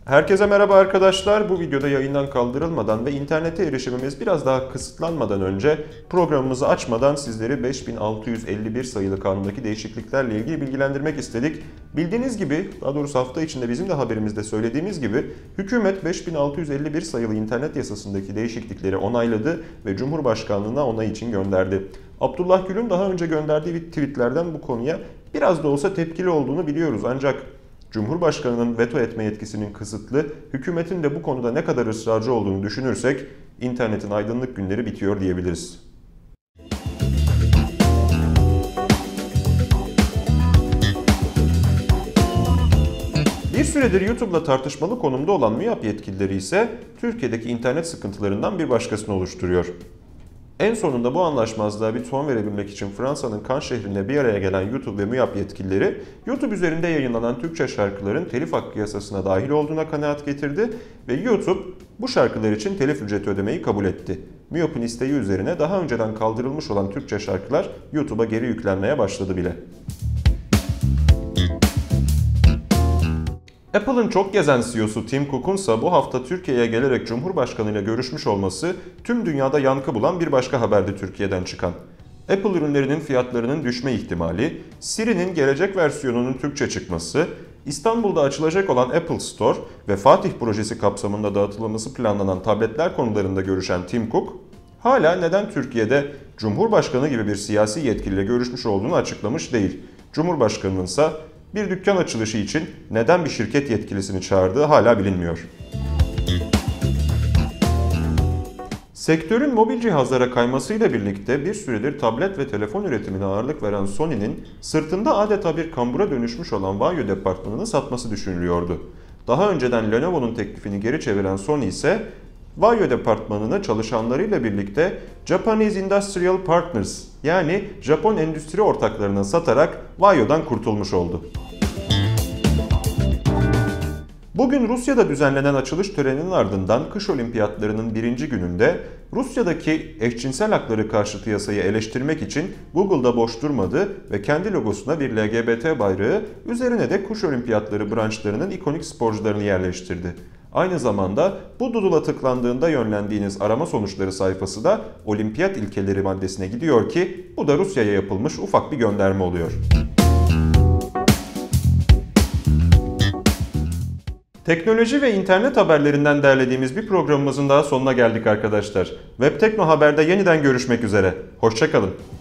Herkese merhaba arkadaşlar. Bu videoda yayından kaldırılmadan ve internete erişimimiz biraz daha kısıtlanmadan önce programımızı açmadan sizleri 5651 sayılı kanundaki değişikliklerle ilgili bilgilendirmek istedik. Bildiğiniz gibi, daha doğrusu hafta içinde bizim de haberimizde söylediğimiz gibi hükümet 5651 sayılı internet yasasındaki değişiklikleri onayladı ve Cumhurbaşkanlığına onay için gönderdi. Abdullah Gül'ün daha önce gönderdiği tweetlerden bu konuya biraz da olsa tepkili olduğunu biliyoruz, ancak Cumhurbaşkanı'nın veto etme yetkisinin kısıtlı, hükümetin de bu konuda ne kadar ısrarcı olduğunu düşünürsek internetin aydınlık günleri bitiyor diyebiliriz. Bir süredir YouTube'la tartışmalı konumda olan MÜYAP yetkilileri ise Türkiye'deki internet sıkıntılarından bir başkasını oluşturuyor. En sonunda bu anlaşmazlığa bir son verebilmek için Fransa'nın Cannes şehrinde bir araya gelen YouTube ve MÜYAP yetkilileri, YouTube üzerinde yayınlanan Türkçe şarkıların telif hakkı yasasına dahil olduğuna kanaat getirdi ve YouTube bu şarkılar için telif ücreti ödemeyi kabul etti. MÜYAP'ın isteği üzerine daha önceden kaldırılmış olan Türkçe şarkılar YouTube'a geri yüklenmeye başladı bile. Apple'ın çok gezen CEO'su Tim Cook'un ise bu hafta Türkiye'ye gelerek Cumhurbaşkanı ile görüşmüş olması tüm dünyada yankı bulan bir başka haberdi Türkiye'den çıkan. Apple ürünlerinin fiyatlarının düşme ihtimali, Siri'nin gelecek versiyonunun Türkçe çıkması, İstanbul'da açılacak olan Apple Store ve Fatih projesi kapsamında dağıtılması planlanan tabletler konularında görüşen Tim Cook, hala neden Türkiye'de Cumhurbaşkanı gibi bir siyasi yetkiliyle görüşmüş olduğunu açıklamış değil. Cumhurbaşkanının ise bir dükkan açılışı için neden bir şirket yetkilisini çağırdığı hala bilinmiyor. Sektörün mobil cihazlara kaymasıyla birlikte bir süredir tablet ve telefon üretimine ağırlık veren Sony'nin sırtında adeta bir kambura dönüşmüş olan Vaio departmanını satması düşünülüyordu. Daha önceden Lenovo'nun teklifini geri çeviren Sony ise Vaio departmanını çalışanlarıyla birlikte Japanese Industrial Partners, yani Japon endüstri ortaklarına satarak Vaio'dan kurtulmuş oldu. Bugün Rusya'da düzenlenen açılış töreninin ardından kış olimpiyatlarının birinci gününde Rusya'daki eşcinsel hakları karşıtı yasayı eleştirmek için Google'da boş durmadı ve kendi logosuna bir LGBT bayrağı, üzerine de kuş olimpiyatları branşlarının ikonik sporcularını yerleştirdi. Aynı zamanda bu Doodle'a tıklandığında yönlendiğiniz arama sonuçları sayfası da olimpiyat ilkeleri maddesine gidiyor ki bu da Rusya'ya yapılmış ufak bir gönderme oluyor. Teknoloji ve internet haberlerinden derlediğimiz bir programımızın daha sonuna geldik arkadaşlar. Web Tekno Haber'de yeniden görüşmek üzere. Hoşça kalın.